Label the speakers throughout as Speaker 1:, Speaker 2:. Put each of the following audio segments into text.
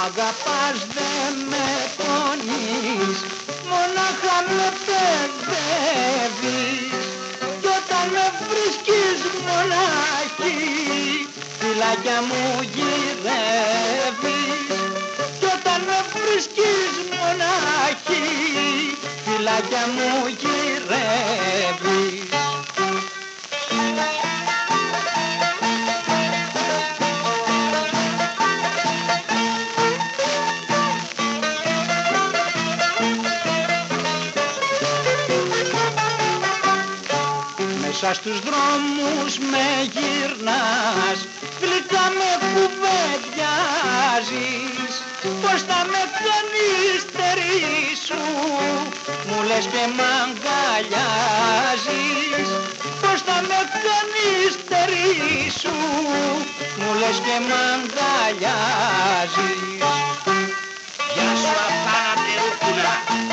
Speaker 1: αγαπάς δεν με πονείς, μονάχα με παιδεύεις. Κι όταν με βρίσκεις μοναχή, φυλάκια μου γυρεύεις. Κι όταν με βρίσκεις μοναχή, φυλάκια μου γυρεύεις. Μέσα στους δρόμους με γυρνάς, γλυκά με κουβεντιάζεις. Πώς θα με κάνεις τερί σου, μου λες και μ' αγκαλιάζεις. Πώς θα με κάνεις τερί σου, μου λες και μ' αγκαλιάζεις.
Speaker 2: Γεια σου αθάνατη ρούχουλα.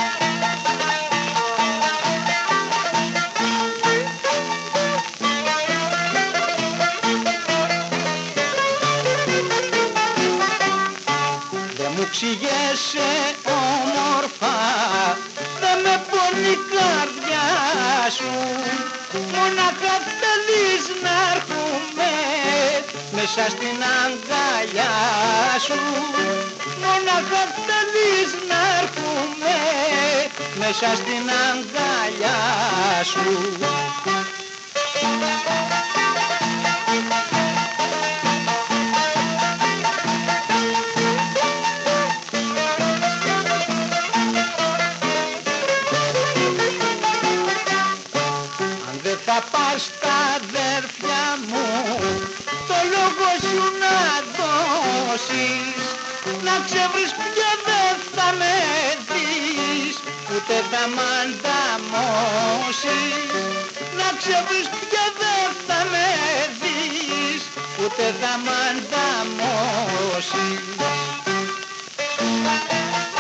Speaker 1: Ξηγέσαι όμορφα, δεν με πονεί η καρδιά σου. Μονάχα θέλεις να έρχομαι μέσα στην αγκαλιά σου. Μονάχα θέλεις να έρχομαι μέσα στην αγκαλιά σου. Θα πας στα αδέρφια μου, το λόγο σου να δώσεις, να ξεβρεις πια δεν θα με δεις, ούτε θα μ' ανταμώσεις. Να ξεβρεις πια δεν θα με δεις, ούτε θα μ' ανταμώσεις.